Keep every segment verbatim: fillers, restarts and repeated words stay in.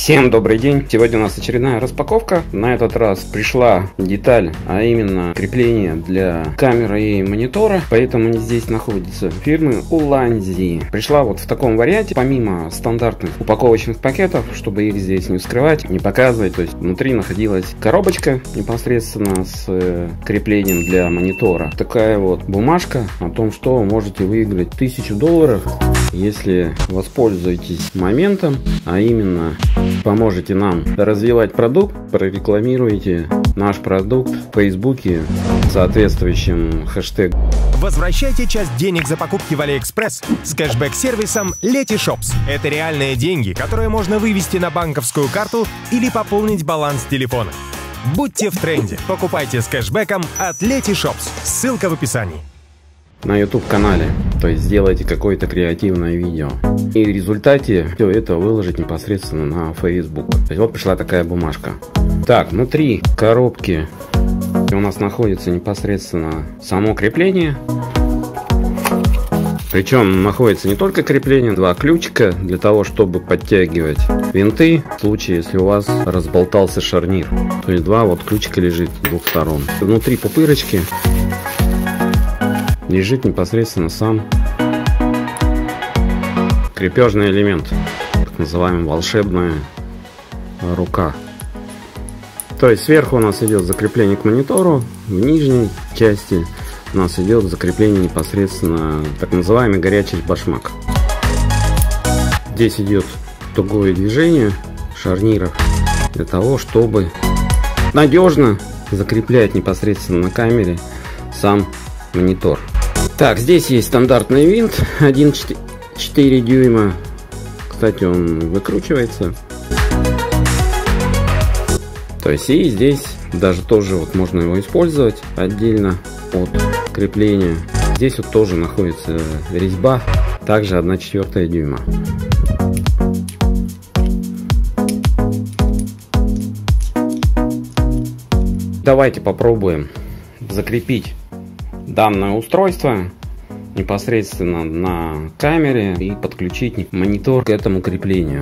Всем добрый день! Сегодня у нас очередная распаковка. На этот раз пришла деталь, а именно крепление для камеры и монитора. Поэтому они здесь находятся фирмы Ulanzi. Пришла вот в таком варианте, помимо стандартных упаковочных пакетов, чтобы их здесь не вскрывать, не показывать. То есть внутри находилась коробочка непосредственно с э, креплением для монитора. Такая вот бумажка о том, что вы можете выиграть тысячу долларов, если воспользуетесь моментом, а именно поможете нам развивать продукт, прорекламируете наш продукт в Фейсбуке соответствующим хэштегом. Возвращайте часть денег за покупки в AliExpress с кэшбэк-сервисом Letyshops. Это реальные деньги, которые можно вывести на банковскую карту или пополнить баланс телефона. Будьте в тренде. Покупайте с кэшбэком от Letyshops. Ссылка в описании. На YouTube канале, то есть сделайте какое-то креативное видео и в результате все это выложить непосредственно на Facebook. То есть вот пришла такая бумажка. Так, внутри коробки у нас находится непосредственно само крепление. Причем находится не только крепление, два ключика для того, чтобы подтягивать винты в случае, если у вас разболтался шарнир. То есть два вот ключика лежит с двух сторон. Внутри пупырочки лежит непосредственно сам крепежный элемент, так называемая волшебная рука. То есть сверху у нас идет закрепление к монитору, в нижней части у нас идет закрепление непосредственно так называемый горячий башмак. Здесь идет тугое движение шарниров для того, чтобы надежно закреплять непосредственно на камере сам монитор. Так, здесь есть стандартный винт один и четыре дюйма. Кстати, он выкручивается. То есть и здесь даже тоже вот можно его использовать отдельно от крепления. Здесь вот тоже находится резьба, также одна четвертая дюйма. Давайте попробуем закрепить данное устройство непосредственно на камере и подключить монитор к этому креплению.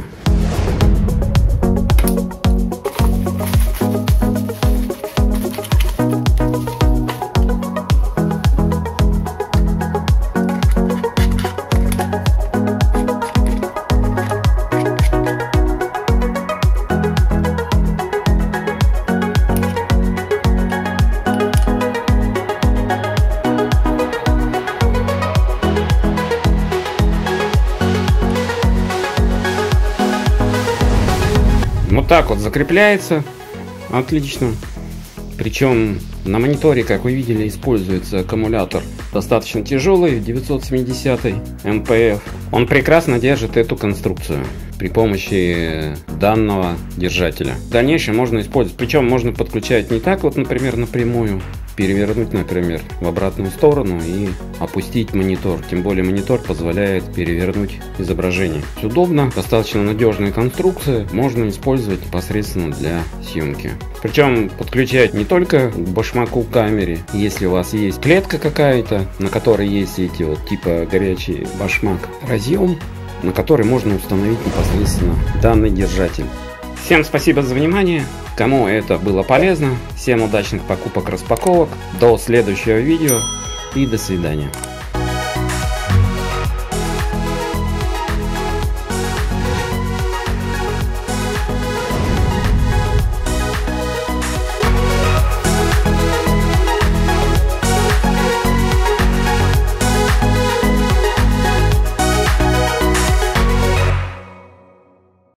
Вот так вот закрепляется отлично. Причем на мониторе, как вы видели, используется аккумулятор достаточно тяжелый, девятьсот семьдесят эм пэ эф. Он прекрасно держит эту конструкцию при помощи данного держателя. В дальнейшем можно использовать, причем можно подключать не так вот, например, напрямую, перевернуть, например, в обратную сторону и опустить монитор. Тем более монитор позволяет перевернуть изображение. Удобно, достаточно надежная конструкция, можно использовать непосредственно для съемки. Причем подключать не только к башмаку камере, если у вас есть клетка какая-то, на которой есть эти вот типа горячий башмак, разъем, на который можно установить непосредственно данный держатель. Всем спасибо за внимание. Кому это было полезно, всем удачных покупок, распаковок. До следующего видео и до свидания.